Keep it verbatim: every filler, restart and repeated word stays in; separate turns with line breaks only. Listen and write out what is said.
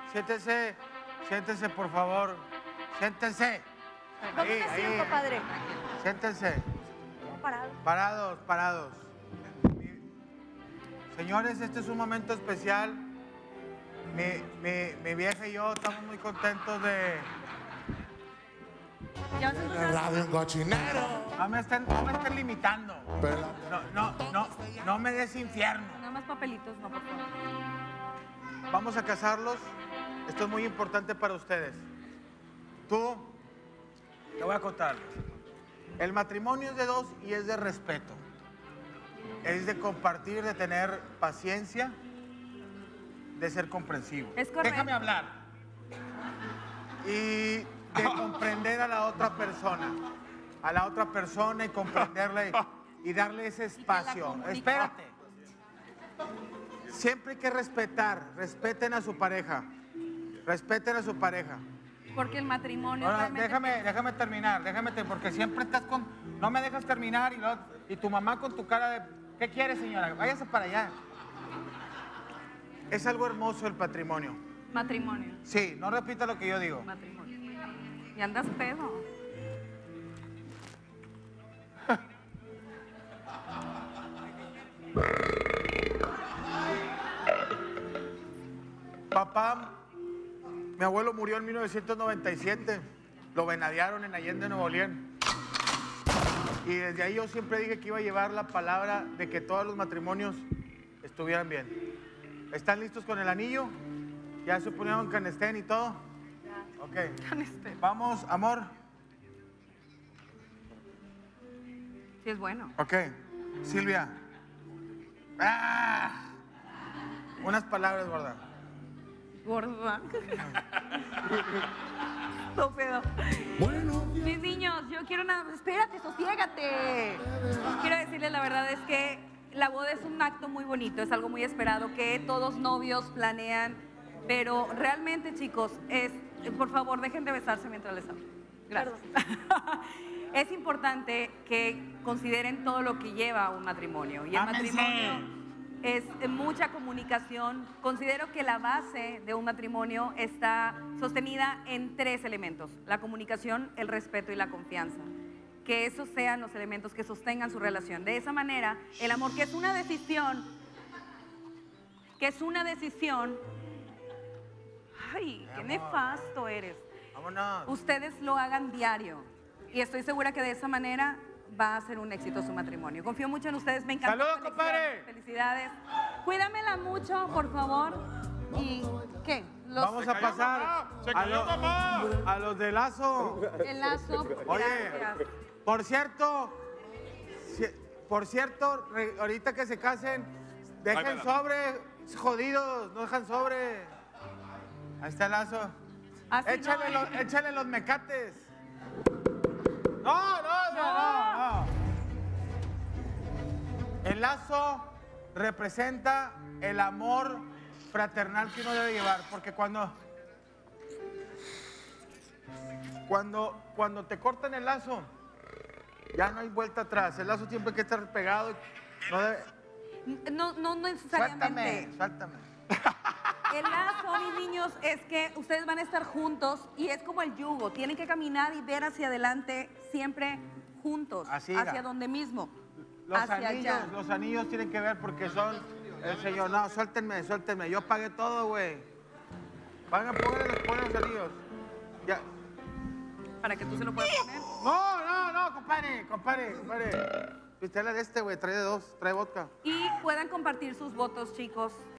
siéntese, siéntese, por favor. Siéntense.
Ahí, ahí. Compadre.
Siéntense.
Parados.
Parados, parados. Señores, este es un momento especial. Mi, mi, mi vieja y yo estamos muy contentos de...
Ya se
En radio un cochinero.
No me estén, no me estén limitando. No, no, no, no me des infierno.
Nada más papelitos, no, por favor.
Vamos a casarlos. Esto es muy importante para ustedes. Tú, te voy a contar. El matrimonio es de dos y es de respeto. Es de compartir, de tener paciencia, de ser comprensivo.
Es correcto.
Déjame hablar. Y de comprender a la otra persona. A la otra persona y comprenderle y darle ese espacio. Espérate. Siempre hay que respetar. Respeten a su pareja. Respeten a su pareja.
Porque el matrimonio
Ahora,
realmente...
déjame, déjame terminar, déjame terminar, porque siempre estás con... No me dejas terminar y, luego- y tu mamá con tu cara de... ¿Qué quiere, señora? Váyase para allá. Es algo hermoso el patrimonio.
Matrimonio.
Sí, no repita lo que yo digo.
Matrimonio. Y andas pedo.
Papá, mi abuelo murió en mil novecientos noventa y siete. Lo venadearon en Allende, Nuevo León. Y desde ahí yo siempre dije que iba a llevar la palabra de que todos los matrimonios estuvieran bien. ¿Están listos con el anillo? ¿Ya se ponieron canestén y todo? Ok.
Canestén.
Vamos, amor.
Sí, es bueno.
Ok. Silvia. ¡Ah! Unas palabras, gorda.
Gorda. No pedo. Mis niños, yo quiero nada. Espérate, sosiégate. Quiero decirles la verdad es que la boda es un acto muy bonito, es algo muy esperado que todos novios planean, pero realmente, chicos, es por favor dejen de besarse mientras les hablo. Gracias. Es importante que consideren todo lo que lleva un matrimonio y el
Ámense.
matrimonio es mucha comunicación. Considero que la base de un matrimonio está sostenida en tres elementos: la comunicación, el respeto y la confianza. Que esos sean los elementos que sostengan su relación. De esa manera, el amor, que es una decisión, que es una decisión, ay, qué nefasto eres.
Vámonos.
Ustedes lo hagan diario y estoy segura que de esa manera va a ser un éxito su matrimonio. Confío mucho en ustedes, me encanta.
¡Saludos, compadre!
Felicidades. Cuídamela mucho, por favor. ¿Y qué? Los,
Vamos a pasar
Se
a,
cayó
lo-
mamá.
a los de lazo.
el lazo.
Oye,
Gracias.
por cierto, si- por cierto, re- ahorita que se casen, dejen
Ay,
sobre, jodidos, no dejan sobre. Ahí está el lazo.
Así
Échale,
no,
los, échale los mecates. No, no, no, no, no. El lazo representa el amor fraternal que uno debe llevar, porque cuando cuando cuando te cortan el lazo ya no hay vuelta atrás. El lazo siempre hay que estar pegado. No debe...
no, no necesariamente.
Suéltame, suéltame.
El lazo, mis niños, es que ustedes van a estar juntos y es como el yugo. Tienen que caminar y ver hacia adelante siempre juntos,
Así,
hacia
mira.
donde mismo,
Los
hacia
anillos,
allá.
los anillos tienen que ver porque son el señor. No, suéltenme, suéltenme. Yo pagué todo, güey. Van a poner, poner los anillos. Ya.
Para que tú se lo puedas poner.
No, no, no, compadre, compadre, compadre. Pistela de este, güey, trae de dos, trae vodka.
Y puedan compartir sus votos, chicos.